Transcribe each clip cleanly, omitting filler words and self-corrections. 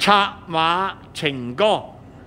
策马情歌。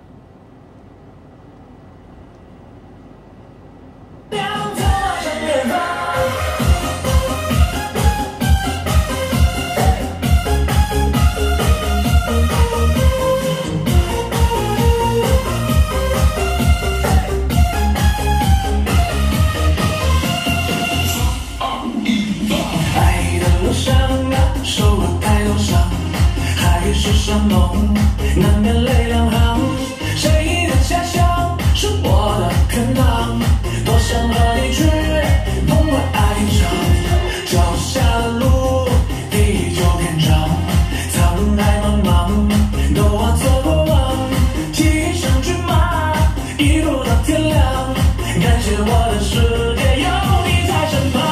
是山盟，难免泪两行。谁的家乡是我的天堂？多想和你去痛快爱一场。脚下的路地久天长，苍海茫茫，都化作过往。骑上骏马，一路到天亮。感谢我的世界有你在身旁。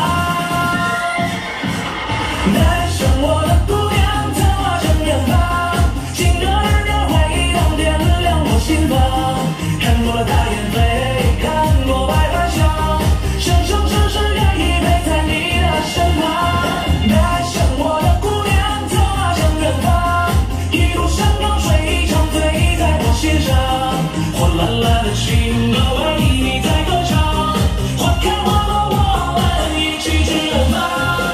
带上我的姑娘，策马向远方。 看过大雁飞，看过百花香，生生世世愿意陪在你的身旁。带上我的姑娘，策马向远方，一路山高水长，醉在我心上。火辣辣的情歌为你在歌唱，花开花落，我们一起去远方。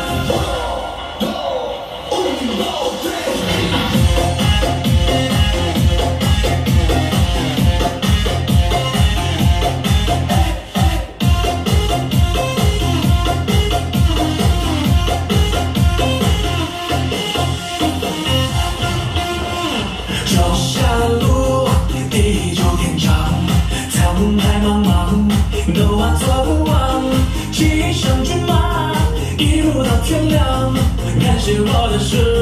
脚下路，地久天长，苍海茫茫，都化作过往。骑上骏马，一路到天亮。感谢我的